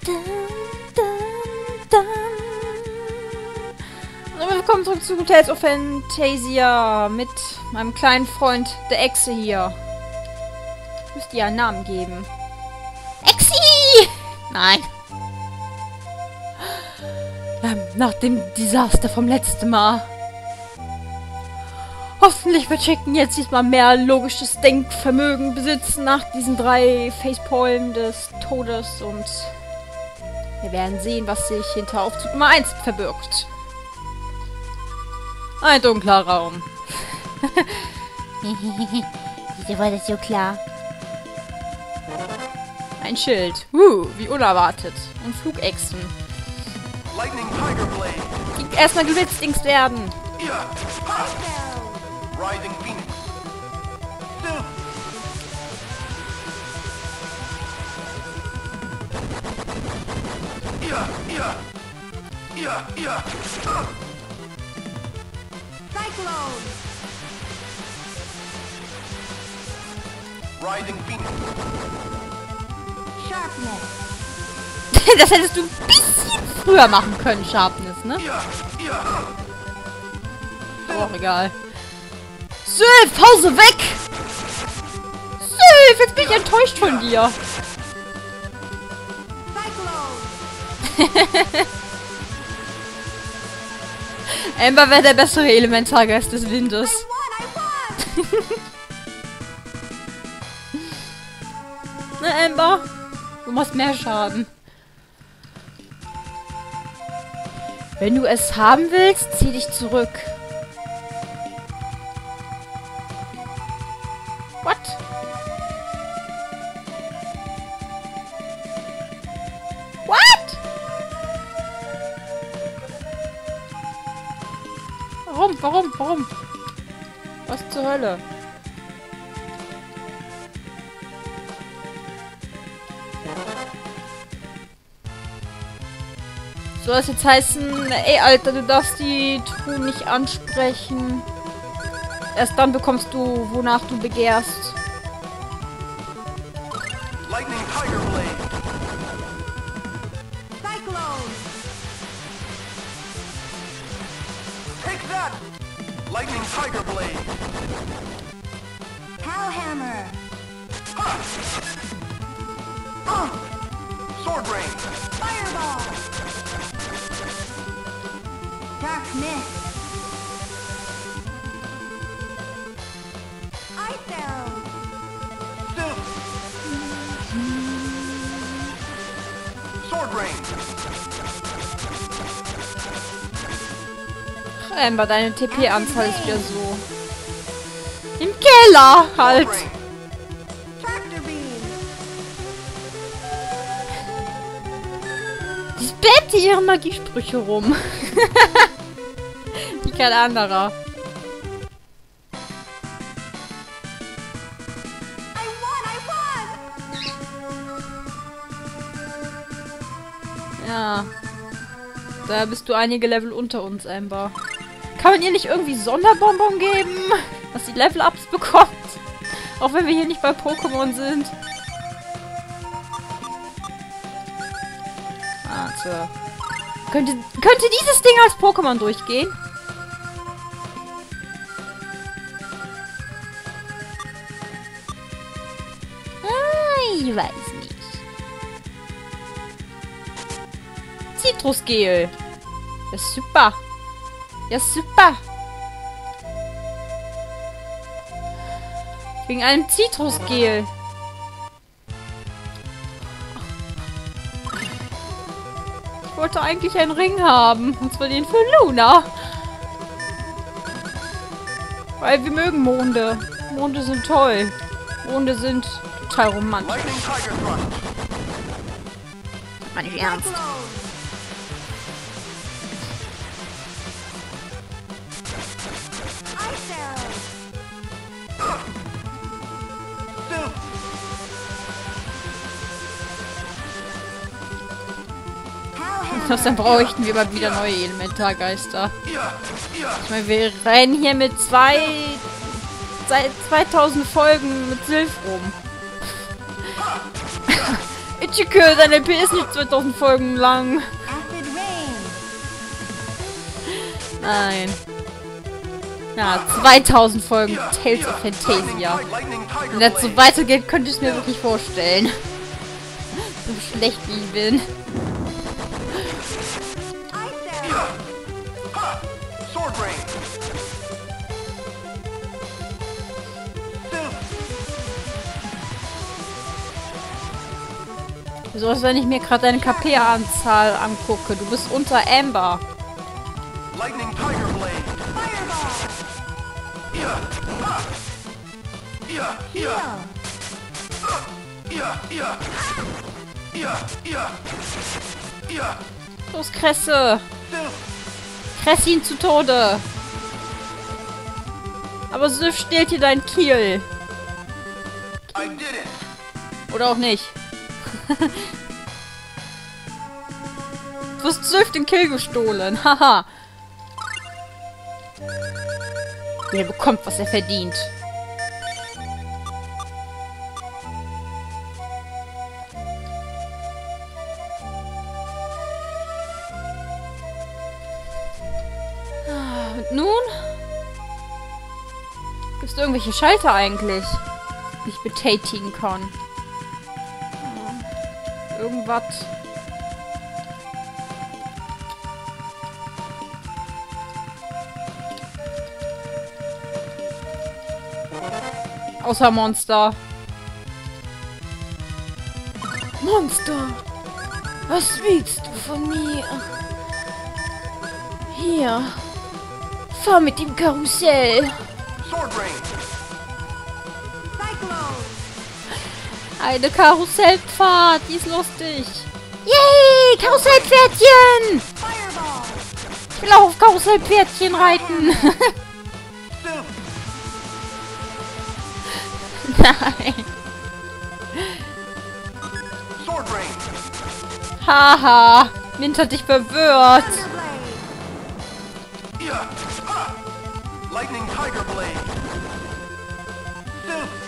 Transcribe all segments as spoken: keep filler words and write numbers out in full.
Dun, dun, dun. Und willkommen zurück zu Tales of Phantasia mit meinem kleinen Freund, der Echse hier. Ich müsste ihr einen Namen geben. Exi! Nein. Ähm, nach dem Desaster vom letzten Mal. Hoffentlich wird Chicken jetzt diesmal mehr logisches Denkvermögen besitzen nach diesen drei Facepalmen des Todes und wir werden sehen, was sich hinter Aufzug Nummer eins verbirgt. Ein dunkler Raum. Wieso war das so klar? Ein Schild. Uh, wie unerwartet. Und Flugechsen. Lightning Tiger Blade. Die erstmal geblitzdingst werden. Yeah. Rising Phoenix. Still. Yeah, yeah. Yeah, yeah. Cyclone! Rising Phoenix. Sharpness! Das hättest du ein bisschen früher machen können, Sharpness, ne? Yeah, yeah. Aber auch egal. Sylph, Hause weg! Sylph, jetzt bin ich enttäuscht von dir. Cyclone! Amber wäre der bessere Elementargeist des Windes. I won! I won! Ne, Amber? Du machst mehr Schaden. Wenn du es haben willst, zieh dich zurück. What? What? Warum? Warum? Warum? Was zur Hölle? Soll das jetzt heißen, ey Alter, du darfst die Truhe nicht ansprechen. Erst dann bekommst du, wonach du begehrst. Lightning Tiger Blade. Cyclone! Take that. Lightning Tiger Blade. Hellhammer! Ha! Oh! Sword Rain. Fireball! Dark Mist! Ice Arrow! Still. Sword Rain. Amber, deine T P-Anzahl ist wieder so. Im Keller halt. Sword Rain. Tractor Beam! Die spammt hier ihre Magiesprüche rum. Wie kein anderer. I won! I won! Ja. Da bist du einige Level unter uns, Amber. Kann man ihr nicht irgendwie Sonderbonbon geben? Dass sie Level-Ups bekommt? Auch wenn wir hier nicht bei Pokémon sind. Warte. Könnte, könnte dieses Ding als Pokémon durchgehen? Ah, ich weiß nicht. Zitrusgel. Ja, super. Ja, super. Wegen einem Zitrusgel. Ich wollte eigentlich einen Ring haben. Und zwar den für Luna. Weil wir mögen Monde. Monde sind toll. Monde sind total romantisch. Lightning Tiger Thrust. War nicht ernst. Cyclone! Ice Arrow! Still. Das dann bräuchten wir mal wieder neue Elementargeister. Yeah, yeah. Ich meine, wir rennen hier mit zwei... seit zweitausend Folgen mit Sylph rum. It's Tschicke, dein L P ist nicht zweitausend Folgen lang. Acid rain. Nein. Ja, zweitausend Folgen Tales of Fantasia. Wenn das so weitergeht, könnte ich es mir wirklich vorstellen. So schlecht wie ich bin. Ice down. Ha! Sword rain. Still. So, als wenn ich mir gerade deine K P-Anzahl angucke. Du bist unter Amber. Lightning Tiger Blade. Fireball. Yeah. Ha! Yeah. Yeah. Heal. Yeah. Yeah. Yeah. Yeah. Yeah. Los, Kresse. Still. Kress ihn zu Tode. Aber so stehlt dir dein Kiel. I did it. Oder auch nicht. Du hast Swift den Kill gestohlen. Haha. Er bekommt, was er verdient. Und nun? Gibt es irgendwelche Schalter eigentlich, die ich betätigen kann? Irgendwas. Außer Monster. Monster! Was willst du von mir? Hier. Fahr mit dem Karussell. Sword rain. Cyclone. Eine Karussellpfad, die ist lustig. Yay, Karussellpferdchen! Fireball. Ich will auch auf Karussellpferdchen reiten. Still. Nein. Sword rain. Haha, Mint hat dich verwirrt. Thunderblade. Yeah. Ha! Lightning Tiger Blade. Still.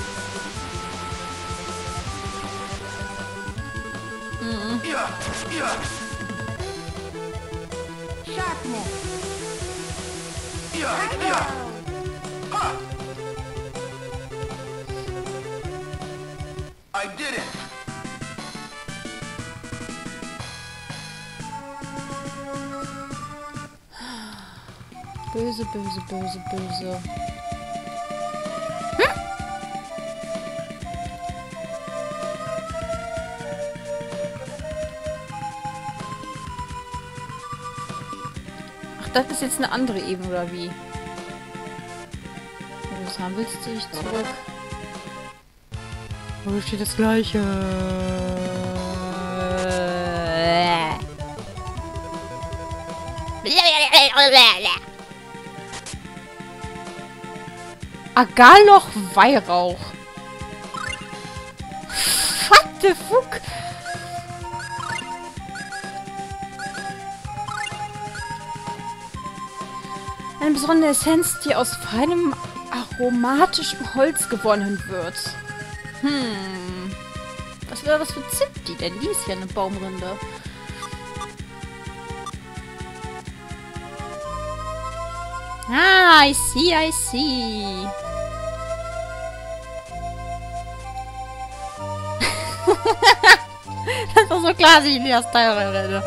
Yeah. Yeah. Sharpness. Yeah. Echo. Yeah. Ha! I did it. Böse, böse, böse, böse. Ach, das ist jetzt eine andere Ebene, oder wie? Wenn du das haben willst, ziehe ich zurück. Oh, hier steht das Gleiche. Agarloch Weihrauch. What the fuck? Eine besondere Essenz, die aus feinem aromatischem Holz gewonnen wird. Hm. Was wäre das für Zimt die denn? Die ist ja eine Baumrinde. Ah, I see, I see. Das ist doch so klar, dass ich mir das Teil renne.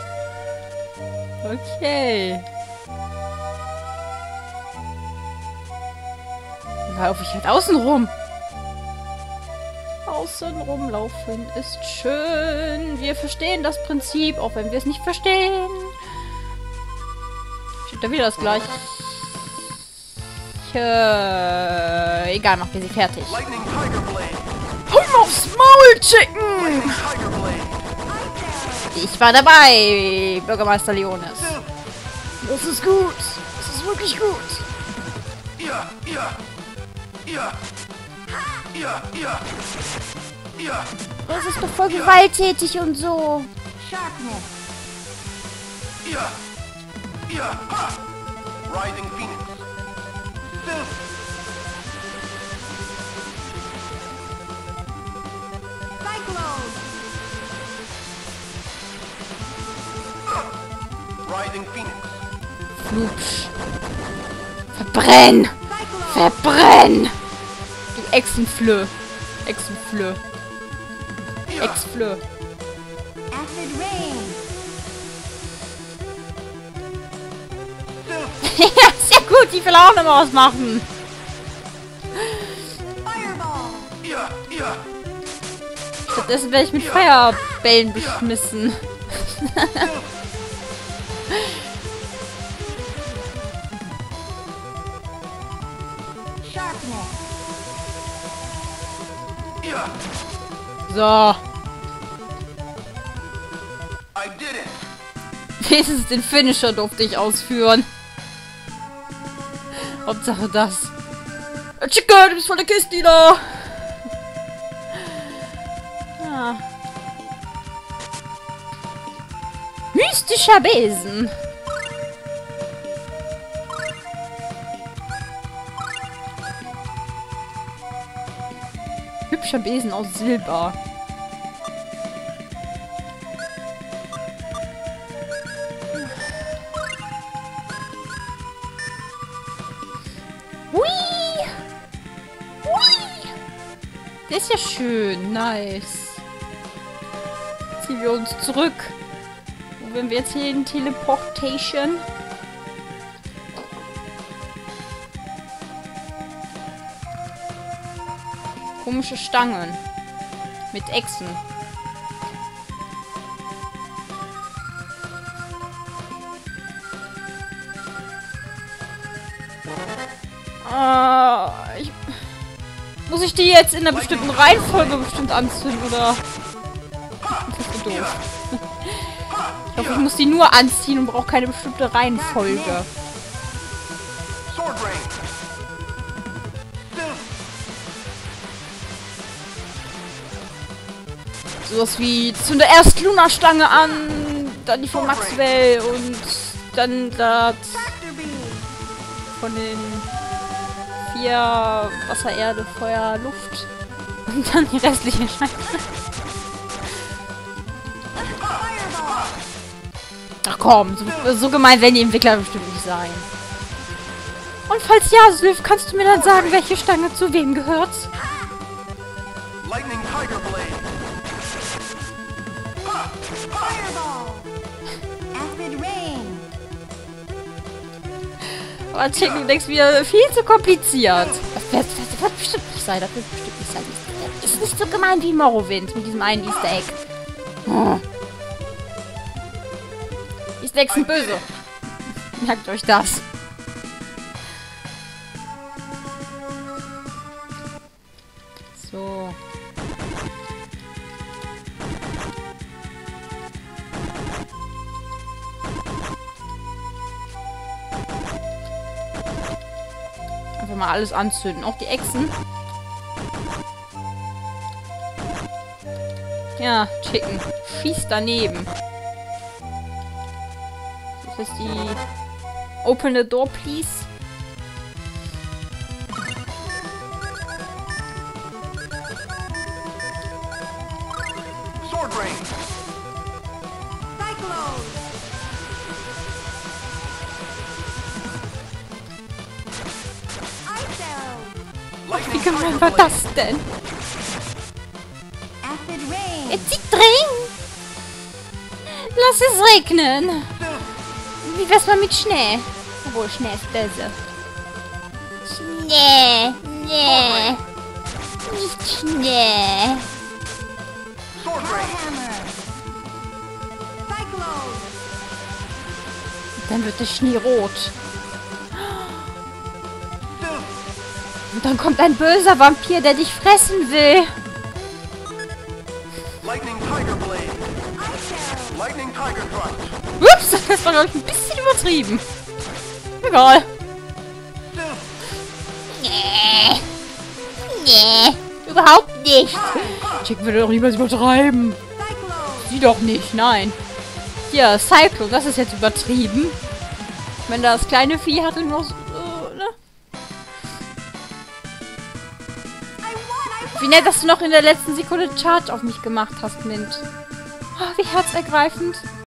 Okay. Dann laufe ich halt außen rum. Außen rumlaufen ist schön. Wir verstehen das Prinzip, auch wenn wir es nicht verstehen. Steht da wieder das gleiche. Äh, egal, macht wir sie fertig. Lightning Tiger Blade. Hau aufs Maul, Chicken! Lightning Tiger Blade. Ich war dabei, Bürgermeister Leonis. Still. Das ist gut. Das ist wirklich gut. Yeah. Yeah. Yeah. Yeah. Yeah. Yeah. Das ist doch voll gewalttätig und so. Sharpness. Yeah. Yeah. Ha! Rising Phoenix. Still. Cyclone. Rising Phoenix. Flupsch. Verbrenn! Verbrenn! Du Echsenflö. Echsenflö. Yeah. Exflö. Acid rain. Still. Ja, sehr gut, die will auch noch mal was machen. Fireball. Yeah, yeah. Stattdessen werde ich mit Feuerbällen beschmissen. Sharpness. Yeah. So. I did it. Wenigstens den Finisher durfte ich ausführen. Hauptsache das. Chica, du bist voll der Kiste da. Ah. Mystischer Besen. Hübscher Besen aus Silber. Hui! Hui! Der ist ja schön. Nice. Ziehen wir uns zurück. Wo werden wir jetzt hier in Teleportation? Komische Stangen. Mit Echsen. Ah, ich, muss ich die jetzt in einer bestimmten Reihenfolge bestimmt anzünden, oder? Das ist so doof. Ich hoffe, ich muss die nur anziehen und brauche keine bestimmte Reihenfolge. Sword Rain. Still. Sowas wie zünde erst Luna-Stange an, dann die von Maxwell und dann das Tractor beam. von den vier Wasser, Erde, Feuer, Luft und dann die restliche Scheiße. Fireball. Ach komm, so, so gemein werden die Entwickler bestimmt nicht sein. Und falls ja, Sylph, kannst du mir dann sagen, welche Stange zu wem gehört? Lightning Tiger Blade. Fireball. Acid rain. Aber check, du denkst wieder viel zu kompliziert. Das wird, das wird bestimmt nicht sein, das wird bestimmt nicht sein. Das ist nicht so gemein wie Morrowind mit diesem einen Easter Egg. Oh. Easter Eggs sind böse. Merkt euch das. So. Einfach mal alles anzünden. Auch die Echsen. Ja, Chicken. Schieß daneben. Das ist die... Open the door, please. Sword Rain. Cyclone. Ice Arrow. Lightning Wie gemein Tiger war Blade. das denn? Acid rain. Es zieht drin. Lass es regnen. Wie wär's mal mit Schnee? Obwohl, Schnee ist böse. Schnee. Nee. Nicht Schnee. Sword Rain. Hammer. Cyclone. Dann wird der Schnee rot. Still. Und dann kommt ein böser Vampir, der dich fressen will. Lightning Tiger Blade. Ice Arrow. Lightning Tiger Thrust. Ups, das war, glaube ich, ein bisschen übertrieben. Egal. Still. Nee. Nee. Überhaupt nicht. Chick würde doch niemals übertreiben. Cyclone. Sie doch nicht, nein. Hier, Cyclone, das ist jetzt übertrieben. Wenn das kleine Vieh hatte nur so, äh, ne? I won. I won. Wie nett, dass du noch in der letzten Sekunde Charge auf mich gemacht hast, Mint. Oh, wie herzergreifend.